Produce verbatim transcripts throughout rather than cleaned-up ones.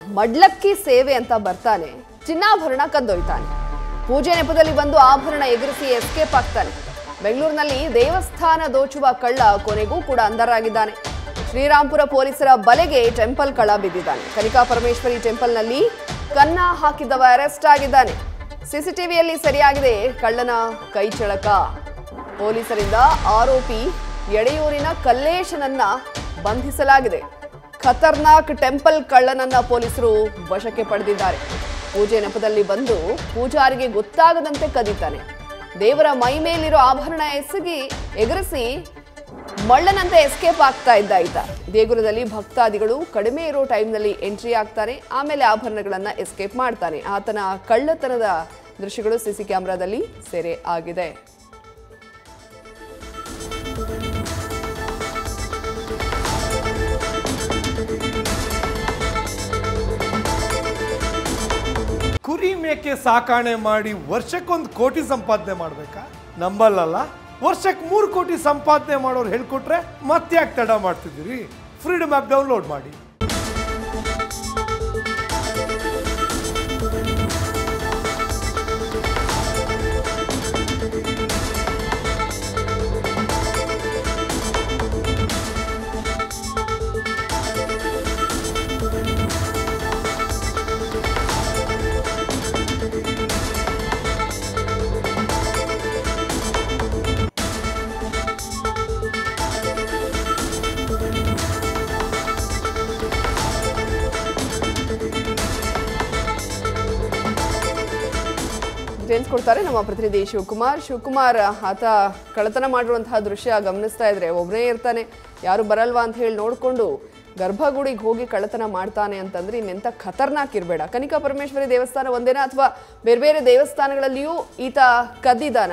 ಮಡ್ಲಕ್ಕಿ ಸೇವೆ ಅಂತ ಬರ್ತಾನೆ, ಚಿನ್ನಾಭರಣ ಕದ್ದೊಯ್ತಾನೆ. ಪೂಜೆ ನೆಪದಲ್ಲಿ ಬಂದು ಆಭರಣ ಎಗರಿಸಿ ಎಸ್ಕೇಪ್ ಆಗ್ತಾನೆ. ಬೆಂಗಳೂರಿನಲ್ಲಿ ದೇವಸ್ಥಾನ ದೋಚುವ ಕಳ್ಳ ಕೊನೆಗೂ ಕೂಡ ಅಂಧರಾಗಿದ್ದಾನೆ. ಶ್ರೀರಾಂಪುರ ಪೊಲೀಸರ ಬಲೆಗೆ ಟೆಂಪಲ್ ಕಳ್ಳ ಬಿದ್ದಿದ್ದಾನೆ. ಕನಿಕಾ ಪರಮೇಶ್ವರಿ ಟೆಂಪಲ್ನಲ್ಲಿ ಕನ್ನ ಹಾಕಿದ್ದವ ಅರೆಸ್ಟ್ ಆಗಿದ್ದಾನೆ. ಸಿಸಿಟಿವಿಯಲ್ಲಿ ಸೆರೆಯಾಗಿದೆ ಕಳ್ಳನ ಕೈಚಳಕ. ಪೊಲೀಸರಿಂದ ಆರೋಪಿ ಎಡೆಯೂರಿನ ಕಲ್ಲೇಶನನ್ನ ಬಂಧಿಸಲಾಗಿದೆ. ಖತರ್ನಾಕ್ ಟೆಂಪಲ್ ಕಳ್ಳನನ್ನ ಪೊಲೀಸರು ವಶಕ್ಕೆ ಪಡೆದಿದ್ದಾರೆ. ಪೂಜೆ ನೆಪದಲ್ಲಿ ಬಂದು ಪೂಜಾರಿಗೆ ಗೊತ್ತಾಗದಂತೆ ಕದೀತಾನೆ. ದೇವರ ಮೈ ಮೇಲಿರೋ ಆಭರಣ ಎಸಗಿ ಎಗರಿಸಿ ಮಳ್ಳನಂತೆ ಎಸ್ಕೇಪ್ ಆಗ್ತಾ ಇದ್ದ ಈತ. ದೇಗುಲದಲ್ಲಿ ಭಕ್ತಾದಿಗಳು ಕಡಿಮೆ ಇರೋ ಟೈಮ್ನಲ್ಲಿ ಎಂಟ್ರಿ ಆಗ್ತಾನೆ, ಆಮೇಲೆ ಆಭರಣಗಳನ್ನ ಎಸ್ಕೇಪ್ ಮಾಡ್ತಾನೆ. ಆತನ ಕಳ್ಳತನದ ದೃಶ್ಯಗಳು ಸಿಸಿ ಕ್ಯಾಮೆರಾದಲ್ಲಿ ಸೆರೆ ಆಗಿದೆ. ಕುರಿ ಮೇಕೆ ಸಾಕಾಣೆ ಮಾಡಿ ವರ್ಷಕ್ಕೊಂದು ಕೋಟಿ ಸಂಪಾದನೆ ಮಾಡ್ಬೇಕಾ? ನಂಬಲ್ಲಲ್ಲ. ವರ್ಷಕ್ಕೆ ಮೂರು ಕೋಟಿ ಸಂಪಾದನೆ ಮಾಡೋರು ಹೇಳ್ಕೊಟ್ರೆ ಮತ್ತೆ ಯಾಕೆ ತಡ ಮಾಡ್ತಿದ್ದೀರಿ? ಫ್ರೀಡಮ್ ಆ್ಯಪ್ ಡೌನ್ಲೋಡ್ ಮಾಡಿ. ಡೀಟೇಲ್ಸ್ ಕೊಡ್ತಾರೆ ನಮ್ಮ ಪ್ರತಿನಿಧಿ ಶಿವಕುಮಾರ್. ಶಿವಕುಮಾರ್, ಆತ ಕಳ್ಳತನ ಮಾಡಿರುವಂತಹ ದೃಶ್ಯ ಗಮನಿಸ್ತಾ ಇದ್ರೆ ಒಬ್ಬನೇ ಇರ್ತಾನೆ, ಯಾರು ಬರಲ್ವಾ ಅಂತ ಹೇಳಿ ನೋಡ್ಕೊಂಡು ಗರ್ಭಗುಡಿಗೆ ಹೋಗಿ ಕಳ್ಳತನ ಮಾಡ್ತಾನೆ ಅಂತಂದ್ರೆ ಇನ್ನೆಂತ ಖತರ್ನಾಕ್ ಇರಬೇಡ. ಕನಿಕಾ ಪರಮೇಶ್ವರಿ ದೇವಸ್ಥಾನ ಒಂದೇನಾ ಅಥವಾ ಬೇರೆ ಬೇರೆ ದೇವಸ್ಥಾನಗಳಲ್ಲಿಯೂ ಈತ ಕದ್ದಿದ್ದಾನ?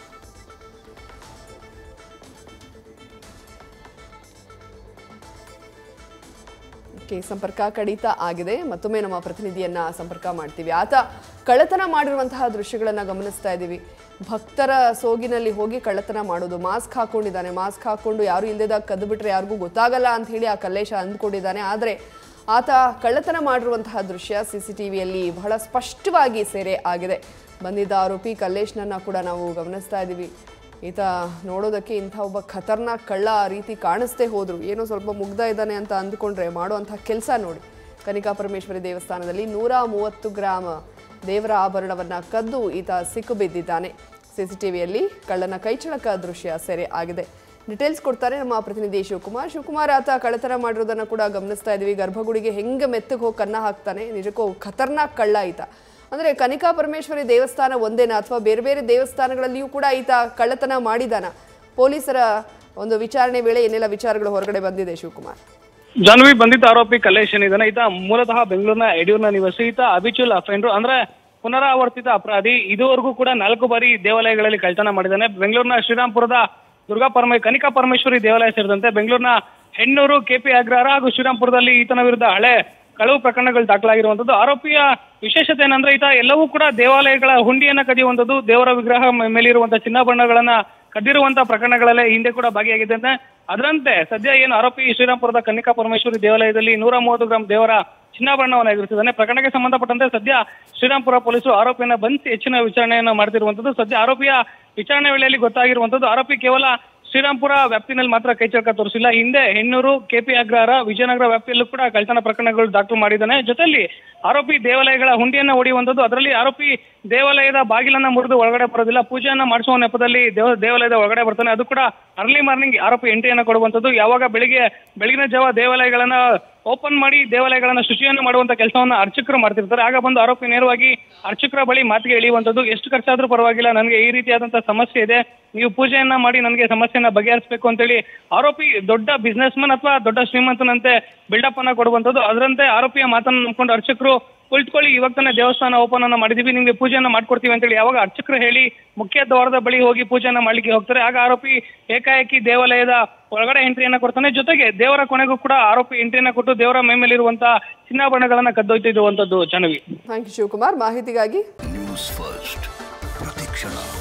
ಸಂಪರ್ಕ ಕಡಿತ ಆಗಿದೆ. ಮತ್ತೊಮ್ಮೆ ನಮ್ಮ ಪ್ರತಿನಿಧಿಯನ್ನ ಸಂಪರ್ಕ ಮಾಡ್ತೀವಿ. ಆತ ಕಳ್ಳತನ ಮಾಡಿರುವಂತಹ ದೃಶ್ಯಗಳನ್ನ ಗಮನಿಸ್ತಾ ಇದ್ದೀವಿ. ಭಕ್ತರ ಸೋಗಿನಲ್ಲಿ ಹೋಗಿ ಕಳ್ಳತನ ಮಾಡೋದು. ಮಾಸ್ಕ್ ಹಾಕೊಂಡಿದ್ದಾನೆ, ಮಾಸ್ಕ್ ಹಾಕೊಂಡು ಯಾರು ಇಲ್ಲದಾಗ ಕದ್ದು ಬಿಟ್ರೆ ಯಾರಿಗೂ ಗೊತ್ತಾಗಲ್ಲ ಅಂತ ಹೇಳಿ ಆ ಕಲ್ಲೇಶ ಅಂದ್ಕೊಂಡಿದ್ದಾನೆ. ಆದರೆ ಆತ ಕಳ್ಳತನ ಮಾಡಿರುವಂತಹ ದೃಶ್ಯ ಸಿಸಿಟಿವಿಯಲ್ಲಿ ಬಹಳ ಸ್ಪಷ್ಟವಾಗಿ ಸೆರೆ ಆಗಿದೆ. ಬಂದಿದ್ದ ಆರೋಪಿ ಕಲ್ಲೇಶ್ನನ್ನ ಕೂಡ ನಾವು ಗಮನಿಸ್ತಾ ಇದ್ದೀವಿ. ಈತ ನೋಡೋದಕ್ಕೆ ಇಂಥ ಒಬ್ಬ ಖತರ್ನಾಕ್ ಕಳ್ಳ ಆ ರೀತಿ ಕಾಣಿಸ್ತೇ ಹೋದ್ರು. ಏನೋ ಸ್ವಲ್ಪ ಮುಗ್ಧ ಇದ್ದಾನೆ ಅಂತ ಅಂದ್ಕೊಂಡ್ರೆ ಮಾಡುವಂಥ ಕೆಲಸ ನೋಡಿ. ಕನಿಕಾ ಪರಮೇಶ್ವರಿ ದೇವಸ್ಥಾನದಲ್ಲಿ ನೂರ ಮೂವತ್ತು ಗ್ರಾಂ ದೇವರ ಆಭರಣವನ್ನ ಕದ್ದು ಈತ ಸಿಕ್ಕು ಬಿದ್ದಿದ್ದಾನೆ. ಸಿಸಿಟಿವಿಯಲ್ಲಿ ಕಳ್ಳನ ಕೈಚಳಕ ದೃಶ್ಯ ಸೆರೆ ಆಗಿದೆ. ಡೀಟೇಲ್ಸ್ ಕೊಡ್ತಾರೆ ನಮ್ಮ ಪ್ರತಿನಿಧಿ ಶಿವಕುಮಾರ್. ಶಿವಕುಮಾರ್, ಆತ ಕಳ್ಳತನ ಮಾಡಿರೋದನ್ನ ಕೂಡ ಗಮನಿಸ್ತಾ ಇದ್ದೀವಿ. ಗರ್ಭಗುಡಿಗೆ ಹೆಂಗೆ ಮೆತ್ತಗೆ ಹೋಗಿ ಕನ್ನ ಹಾಕ್ತಾನೆ. ನಿಜಕ್ಕೂ ಖತರ್ನಾಕ್ ಕಳ್ಳ ಈತ. ಅಂದ್ರೆ ಕನಿಕಾ ಪರಮೇಶ್ವರಿ ದೇವಸ್ಥಾನ ಒಂದೇನಾ ಅಥವಾ ಬೇರೆ ಬೇರೆ ದೇವಸ್ಥಾನಗಳಲ್ಲಿಯೂ ಕೂಡ ಈತ ಕಳ್ಳತನ ಮಾಡಿದಾನ? ಪೊಲೀಸರ ಒಂದು ವಿಚಾರಣೆ ವೇಳೆ ಏನೆಲ್ಲ ವಿಚಾರಗಳು ಹೊರಗಡೆ ಬಂದಿದೆ ಶಿವಕುಮಾರ್? ಜಾನ್ವಿ, ಬಂಧಿತ ಆರೋಪಿ ಕಲ್ಲೇಶ್ ಏನಿದಾನೆ ಈತ ಮೂಲತಃ ಬೆಂಗಳೂರಿನ ಎಡೆಯೂರಿನ ನಿವಾಸಿ. ಈತ ಅಬಿಚುಲ್ ಅಫೆಂಡರ್, ಅಂದ್ರೆ ಪುನರಾವರ್ತಿತ ಅಪರಾಧಿ. ಇದುವರೆಗೂ ಕೂಡ ನಾಲ್ಕು ಬಾರಿ ದೇವಾಲಯಗಳಲ್ಲಿ ಕಳ್ಳತನ ಮಾಡಿದ್ದಾನೆ. ಬೆಂಗಳೂರಿನ ಶ್ರೀರಾಂಪುರದ ದುರ್ಗಾ ಪರಮೇ ಕನಿಕಾ ಪರಮೇಶ್ವರಿ ದೇವಾಲಯ ಸೇರಿದಂತೆ ಬೆಂಗಳೂರಿನ ಹೆಣ್ಣೂರು, ಕೆಪಿ ಅಗ್ರಹಾರ ಹಾಗೂ ಶ್ರೀರಾಂಪುರದಲ್ಲಿ ಈತನ ವಿರುದ್ಧ ಹಳೆ ಕಳವು ಪ್ರಕರಣಗಳು ದಾಖಲಾಗಿರುವಂತದ್ದು. ಆರೋಪಿಯ ವಿಶೇಷತೆ ಏನಂದ್ರೆ ಈತ ಎಲ್ಲವೂ ಕೂಡ ದೇವಾಲಯಗಳ ಹುಂಡಿಯನ್ನ ಕದಿಯುವಂಥದ್ದು, ದೇವರ ವಿಗ್ರಹ ಮೇಲಿರುವಂತಹ ಚಿನ್ನಾಭರಣಗಳನ್ನ ಕದ್ದಿರುವಂತಹ ಪ್ರಕರಣಗಳಲ್ಲೇ ಹಿಂದೆ ಕೂಡ ಭಾಗಿಯಾಗಿದ್ದಂತೆ. ಅದರಂತೆ ಸದ್ಯ ಏನು ಆರೋಪಿ ಶ್ರೀರಾಂಪುರದ ಕನಿಕಾ ಪರಮೇಶ್ವರಿ ದೇವಾಲಯದಲ್ಲಿ ನೂರ ಮೂವತ್ತು ಗ್ರಾಂ ದೇವರ ಚಿನ್ನಾಭರಣವನ್ನು ಎದುರಿಸಿದ್ದಾನೆ. ಪ್ರಕರಣಕ್ಕೆ ಸಂಬಂಧಪಟ್ಟಂತೆ ಸದ್ಯ ಶ್ರೀರಾಂಪುರ ಪೊಲೀಸರು ಆರೋಪಿಯನ್ನ ಬಂಧಿಸಿ ಹೆಚ್ಚಿನ ವಿಚಾರಣೆಯನ್ನ ಮಾಡ್ತಿರುವಂತದ್ದು. ಸದ್ಯ ಆರೋಪಿಯ ವಿಚಾರಣೆ ವೇಳೆಯಲ್ಲಿ ಗೊತ್ತಾಗಿರುವಂತದ್ದು, ಆರೋಪಿ ಕೇವಲ ಶ್ರೀರಾಂಪುರ ವ್ಯಾಪ್ತಿನಲ್ಲಿ ಮಾತ್ರ ಕೈಚಳಕ ತೋರಿಸಿಲ್ಲ. ಹಿಂದೆ ಹೆಣ್ಣೂರು, ಕೆಪಿ ಅಗ್ರಹಾರ, ವಿಜಯನಗರ ವ್ಯಾಪ್ತಿಯಲ್ಲೂ ಕೂಡ ಕಳ್ಳತನ ಪ್ರಕರಣಗಳು ದಾಖಲು ಮಾಡಿದ್ದಾನೆ. ಜೊತೆಯಲ್ಲಿ ಆರೋಪಿ ದೇವಾಲಯಗಳ ಹುಂಡಿಯನ್ನ ಹೊಡೆಯುವಂಥದ್ದು. ಅದರಲ್ಲಿ ಆರೋಪಿ ದೇವಾಲಯದ ಬಾಗಿಲನ್ನ ಮುರಿದು ಒಳಗಡೆ ಬರೋದಿಲ್ಲ, ಪೂಜೆಯನ್ನ ಮಾಡಿಸುವ ನೆಪದಲ್ಲಿ ದೇವ ದೇವಾಲಯದ ಒಳಗಡೆ ಬರ್ತಾನೆ. ಅದು ಕೂಡ ಅರ್ಲಿ ಮಾರ್ನಿಂಗ್ ಆರೋಪಿ ಎಂಟ್ರಿಯನ್ನ ಕೊಡುವಂಥದ್ದು. ಯಾವಾಗ ಬೆಳಿಗ್ಗೆ ಬೆಳಗಿನ ಜಾವ ದೇವಾಲಯಗಳನ್ನ ಓಪನ್ ಮಾಡಿ ದೇವಾಲಯಗಳನ್ನ ಶುಚಿಯನ್ನು ಮಾಡುವಂತ ಕೆಲಸವನ್ನ ಅರ್ಚಕರು ಮಾಡ್ತಿರ್ತಾರೆ. ಆಗ ಬಂದು ಆರೋಪಿ ನೇರವಾಗಿ ಅರ್ಚಕರ ಬಳಿ ಮಾತಿಗೆ ಇಳಿಯುವಂಥದ್ದು. ಎಷ್ಟು ಖರ್ಚಾದ್ರೂ ಪರವಾಗಿಲ್ಲ, ನನಗೆ ಈ ರೀತಿಯಾದಂತಹ ಸಮಸ್ಯೆ ಇದೆ, ನೀವು ಪೂಜೆಯನ್ನ ಮಾಡಿ ನನಗೆ ಸಮಸ್ಯೆಯನ್ನ ಬಗೆಹರಿಸಬೇಕು ಅಂತೇಳಿ ಆರೋಪಿ ದೊಡ್ಡ ಬಿಸ್ನೆಸ್ ಮನ್ ಅಥವಾ ದೊಡ್ಡ ಶ್ರೀಮಂತನಂತೆ ಬಿಲ್ಡಪ್ ಅನ್ನ ಕೊಡುವಂಥದ್ದು. ಅದರಂತೆ ಆರೋಪಿಯ ಮಾತನ್ನು ನಂಬ್ಕೊಂಡು ಅರ್ಚಕರು ಕುಳಿತುಕೊಳ್ಳಿ, ಇವಾಗ ತಾನೇ ದೇವಸ್ಥಾನ ಓಪನ್ ಅನ್ನ ಮಾಡಿದೀವಿ, ನಿಮ್ಗೆ ಪೂಜೆಯನ್ನ ಮಾಡ್ಕೊಡ್ತೀವಿ ಅಂತೇಳಿ ಯಾವಾಗ ಅರ್ಚಕರು ಹೇಳಿ ಮುಖ್ಯ ದ್ವಾರದ ಬಳಿ ಹೋಗಿ ಪೂಜೆಯನ್ನ ಮಾಡ್ಲಿಕ್ಕೆ ಹೋಗ್ತಾರೆ, ಆಗ ಆರೋಪಿ ಏಕಾಏಕಿ ದೇವಾಲಯದ ಒಳಗಡೆ ಎಂಟ್ರಿಯನ್ನ ಕೊಡ್ತಾನೆ. ಜೊತೆಗೆ ದೇವರ ಕೊನೆಗೂ ಕೂಡ ಆರೋಪಿ ಎಂಟ್ರಿಯನ್ನ ಕೊಟ್ಟು ದೇವರ ಮೈ ಮೇಲಿರುವಂತಹ ಚಿನ್ನಾಭರಣಗಳನ್ನ ಕದ್ದೊಯ್ತಿರುವಂತದ್ದು. ಜಾನ್ವಿ, ಥ್ಯಾಂಕ್ ಯು ಶಿವಕುಮಾರ್ ಮಾಹಿತಿಗಾಗಿ. ನ್ಯೂಸ್ ಫಸ್ಟ್ ಪ್ರತಿಕ್ಷಣ.